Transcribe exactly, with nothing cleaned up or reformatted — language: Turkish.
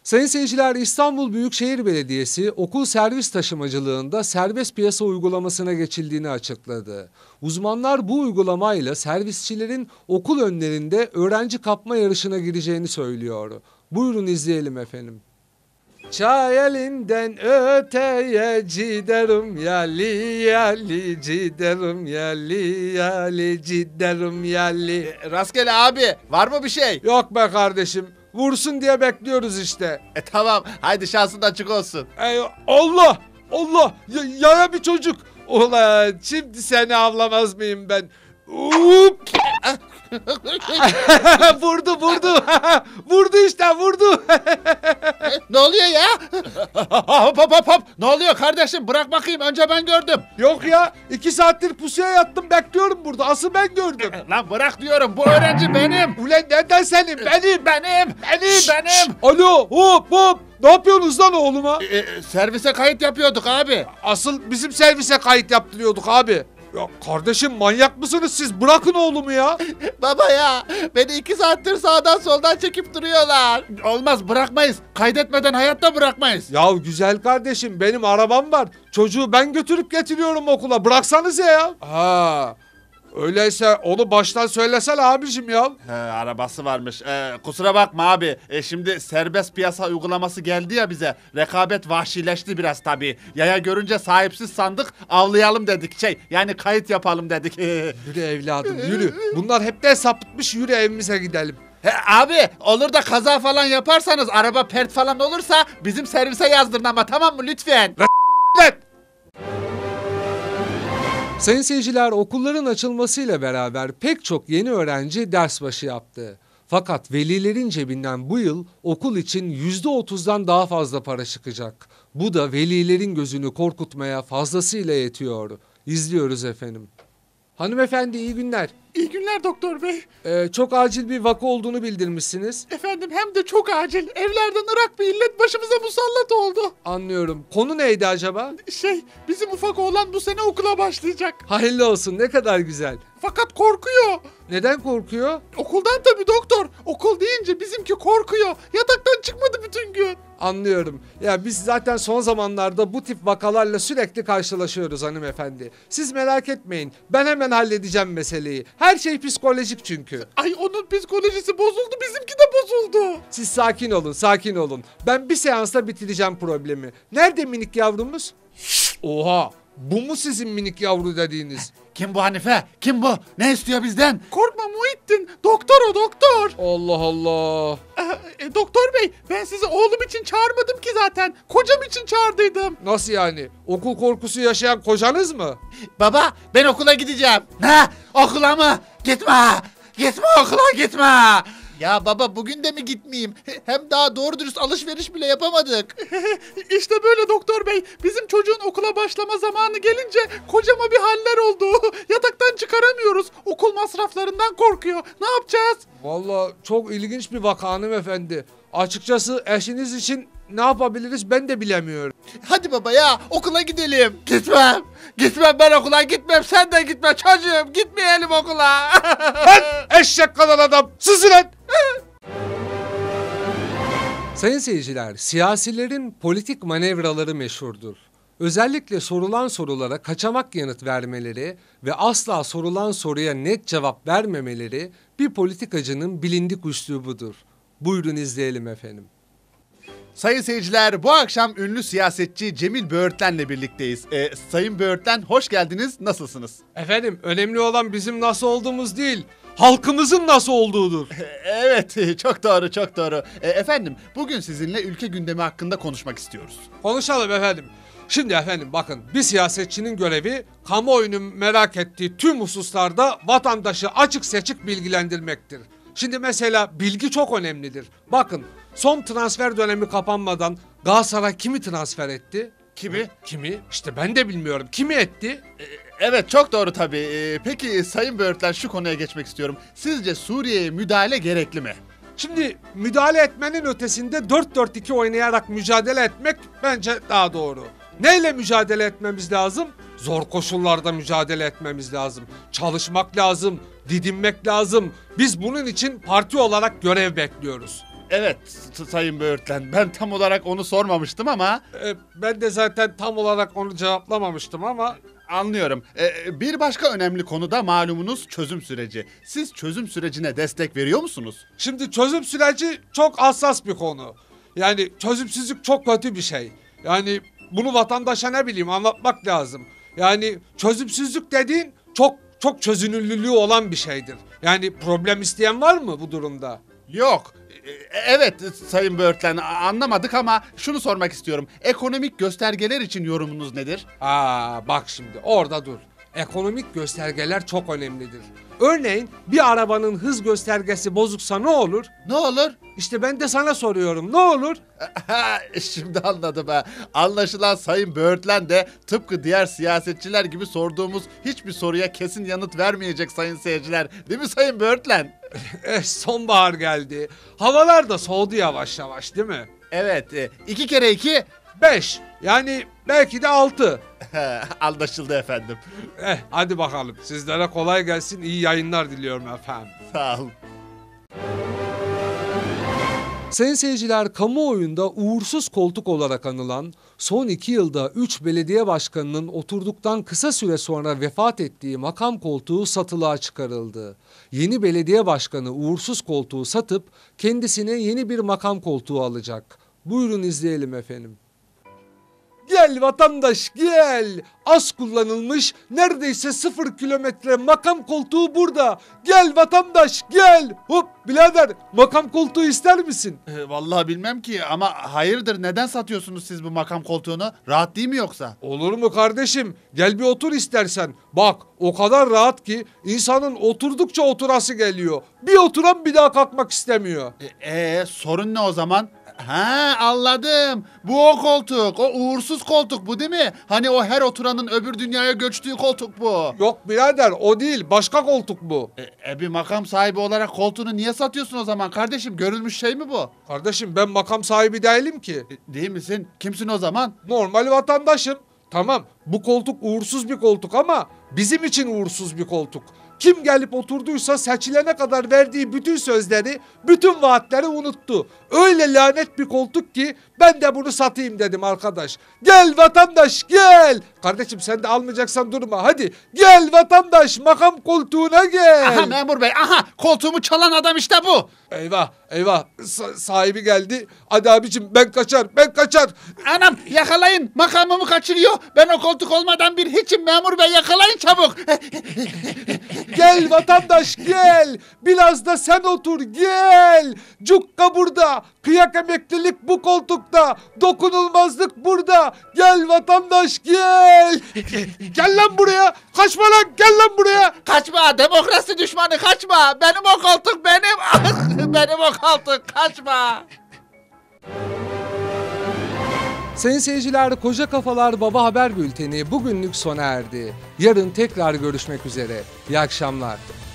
Sayın seyirciler, İstanbul Büyükşehir Belediyesi okul servis taşımacılığında serbest piyasa uygulamasına geçildiğini açıkladı. Uzmanlar bu uygulamayla servisçilerin okul önlerinde öğrenci kapma yarışına gireceğini söylüyor. Buyurun izleyelim efendim. Çay elinden öteye ciderim yali yali ciderim yali yali ciderim yali. E, rastgele abi, var mı bir şey? Yok be kardeşim, vursun diye bekliyoruz işte. E tamam, haydi şansın açık olsun. Ey Allah Allah, ya, yaya bir çocuk. Ulan şimdi seni avlamaz mıyım ben? Up! vurdu vurdu vurdu işte vurdu. Ne oluyor ya? hop hop hop hop. Ne oluyor kardeşim, bırak bakayım, önce ben gördüm. Yok ya, iki saattir pusuya yattım bekliyorum burada, asıl ben gördüm. Lan bırak diyorum, bu öğrenci benim. Ulan neden senin? Benim Benim benim benim. Alo, hop hop, ne yapıyorsunuz lan oğluma? E, e, servise kayıt yapıyorduk abi. Asıl bizim servise kayıt yaptırıyorduk abi. Ya kardeşim, manyak mısınız siz? Bırakın oğlumu ya. Baba ya, beni iki saattir sağdan soldan çekip duruyorlar. Olmaz, bırakmayız. Kaydetmeden hayatta bırakmayız. Ya güzel kardeşim, benim arabam var. Çocuğu ben götürüp getiriyorum okula. Bıraksanıza ya. Ha. Öyleyse onu baştan söylesene abicim ya. He, arabası varmış. Ee, kusura bakma abi. E, şimdi serbest piyasa uygulaması geldi ya bize. Rekabet vahşileşti biraz tabii. Yaya görünce sahipsiz sandık, avlayalım dedik. Şey, yani kayıt yapalım dedik. Yürü evladım yürü. Bunlar hepten sapıtmış, yürü evimize gidelim. He, abi olur da kaza falan yaparsanız, araba pert falan olursa bizim servise yazdırın ama, tamam mı lütfen? Evet. Sayın seyirciler, okulların açılmasıyla beraber pek çok yeni öğrenci ders başı yaptı. Fakat velilerin cebinden bu yıl okul için yüzde otuzdan daha fazla para çıkacak. Bu da velilerin gözünü korkutmaya fazlasıyla yetiyor. İzliyoruz efendim. Hanımefendi, iyi günler. İyi günler doktor bey. Ee, çok acil bir vaka olduğunu bildirmişsiniz. Efendim, hem de çok acil. Evlerden ırak bir illet başımıza musallat oldu. Anlıyorum. Konu neydi acaba? Şey, bizim ufak oğlan bu sene okula başlayacak. Hayırlı olsun, ne kadar güzel. Fakat korkuyor. Neden korkuyor? Okuldan tabii doktor. Okul deyince bizimki korkuyor. Yataktan çıkmadı bütün gün. Anlıyorum. Ya biz zaten son zamanlarda bu tip vakalarla sürekli karşılaşıyoruz hanımefendi. Siz merak etmeyin. Ben hemen halledeceğim meseleyi. Her şey psikolojik çünkü. Ay, onun psikolojisi bozuldu, bizimki de bozuldu. Siz sakin olun, sakin olun. Ben bir seansta bitireceğim problemi. Nerede minik yavrumuz? Oha! Bu mu sizin minik yavru dediğiniz? Kim bu Hanife? Kim bu? Ne istiyor bizden? Korkma Muhittin. Doktor o, doktor. Allah Allah. Ee, e, doktor bey, ben sizi oğlum için çağırmadım ki zaten. Kocam için çağırdıydım. Nasıl yani? Okul korkusu yaşayan kocanız mı? Baba, ben okula gideceğim. Ne? Okula mı? Gitme. Gitme okula, gitme. Ya baba, bugün de mi gitmeyeyim? Hem daha doğru dürüst alışveriş bile yapamadık. İşte böyle doktor bey. Bizim çocuğun okula başlama zamanı gelince kocama bir haller oldu. Yataktan çıkaramıyoruz. Okul masraflarından korkuyor. Ne yapacağız? Vallahi çok ilginç bir vaka hanımefendi. Açıkçası eşiniz için ne yapabiliriz ben de bilemiyorum. Hadi baba ya, okula gidelim. Gitmem. Gitmem, ben okula gitmem. Sen de gitme çocuğum. Gitmeyelim okula. Lan eşek kadar adam. Susun lan. Sayın seyirciler, siyasilerin politik manevraları meşhurdur. Özellikle sorulan sorulara kaçamak yanıt vermeleri ve asla sorulan soruya net cevap vermemeleri bir politikacının bilindik üslubudur. Buyurun izleyelim efendim. Sayın seyirciler, bu akşam ünlü siyasetçi Cemil Böğürtlen'le birlikteyiz. Ee, Sayın Böğürtlen, hoş geldiniz. Nasılsınız? Efendim, önemli olan bizim nasıl olduğumuz değil, halkımızın nasıl olduğudur. Evet, çok doğru, çok doğru. Ee, efendim, bugün sizinle ülke gündemi hakkında konuşmak istiyoruz. Konuşalım efendim. Şimdi efendim bakın, bir siyasetçinin görevi kamuoyunun merak ettiği tüm hususlarda vatandaşı açık seçik bilgilendirmektir. Şimdi mesela bilgi çok önemlidir. Bakın, son transfer dönemi kapanmadan Galatasaray kimi transfer etti? Kimi? Kimi? İşte ben de bilmiyorum. Kimi etti? Ee, evet, çok doğru tabii. Ee, peki Sayın Böğürtlen, şu konuya geçmek istiyorum. Sizce Suriye'ye müdahale gerekli mi? Şimdi müdahale etmenin ötesinde dört dört iki oynayarak mücadele etmek bence daha doğru. Neyle mücadele etmemiz lazım? Zor koşullarda mücadele etmemiz lazım. Çalışmak lazım, didinmek lazım. Biz bunun için parti olarak görev bekliyoruz. Evet s- Sayın Böğürtlen, ben tam olarak onu sormamıştım ama E, ben de zaten tam olarak onu cevaplamamıştım ama... anlıyorum. Ee, bir başka önemli konu da malumunuz çözüm süreci. Siz çözüm sürecine destek veriyor musunuz? Şimdi çözüm süreci çok hassas bir konu. Yani çözümsüzlük çok kötü bir şey. Yani bunu vatandaşa ne bileyim anlatmak lazım. Yani çözümsüzlük dediğin çok çok çözünürlülüğü olan bir şeydir. Yani problem isteyen var mı bu durumda? Yok. Ee, Evet Sayın Böğürtlen, a- anlamadık ama şunu sormak istiyorum. Ekonomik göstergeler için yorumunuz nedir? Aa bak şimdi orada dur. Ekonomik göstergeler çok önemlidir. Örneğin bir arabanın hız göstergesi bozuksa ne olur? Ne olur? İşte ben de sana soruyorum ne olur? Şimdi anladım ha. Anlaşılan Sayın Böğürtlen de tıpkı diğer siyasetçiler gibi sorduğumuz hiçbir soruya kesin yanıt vermeyecek sayın seyirciler. Değil mi Sayın Böğürtlen? Eh, sonbahar geldi. Havalar da soğudu yavaş yavaş değil mi? Evet. e, iki kere iki. Beş. Yani belki de altı. Anlaşıldı efendim. Eh hadi bakalım. Sizlere kolay gelsin. İyi yayınlar diliyorum efendim. Sağ olun. Sayın seyirciler, kamuoyunda uğursuz koltuk olarak anılan son iki yılda üç belediye başkanının oturduktan kısa süre sonra vefat ettiği makam koltuğu satılığa çıkarıldı. Yeni belediye başkanı uğursuz koltuğu satıp kendisine yeni bir makam koltuğu alacak. Buyurun izleyelim efendim. Gel vatandaş gel. Az kullanılmış neredeyse sıfır kilometre makam koltuğu burada. Gel vatandaş gel. Hop birader makam koltuğu ister misin? E, vallahi bilmem ki ama hayırdır, neden satıyorsunuz siz bu makam koltuğunu? Rahat değil mi yoksa? Olur mu kardeşim? Gel bir otur istersen. Bak o kadar rahat ki insanın oturdukça oturası geliyor. Bir oturan bir daha kalkmak istemiyor. E, ee, sorun ne o zaman? Ha, anladım. Bu o koltuk. O uğursuz koltuk bu değil mi? Hani o her oturanın öbür dünyaya göçtüğü koltuk bu. Yok birader o değil başka koltuk bu. E, e bir makam sahibi olarak koltuğunu niye satıyorsun o zaman kardeşim? Görülmüş şey mi bu? Kardeşim ben makam sahibi değilim ki. E, değil misin? Kimsin o zaman? Normal vatandaşım. Tamam bu koltuk uğursuz bir koltuk ama bizim için uğursuz bir koltuk. Kim gelip oturduysa seçilene kadar verdiği bütün sözleri, bütün vaatleri unuttu. Öyle lanet bir koltuk ki ben de bunu satayım dedim arkadaş. Gel vatandaş gel. Kardeşim sen de almayacaksan durma hadi. Gel vatandaş makam koltuğuna gel. Aha memur bey, aha koltuğumu çalan adam işte bu. Eyvah eyvah Sa- sahibi geldi. Hadi abicim ben kaçar ben kaçar. Anam yakalayın, makamımı kaçırıyor. Ben o koltuk olmadan bir hiçim memur bey, yakalayın çabuk. Gel vatandaş gel. Biraz da sen otur gel. Cukka burada. Kıyak emeklilik bu koltukta. Dokunulmazlık burada. Gel vatandaş gel. Gel lan buraya. Kaçma lan gel lan buraya. Kaçma demokrasi düşmanı, kaçma. Benim o koltuk benim. Benim o koltuk, kaçma. Sayın seyirciler, Koca Kafalar Baba Haber Bülteni bugünlük sona erdi. Yarın tekrar görüşmek üzere. İyi akşamlar.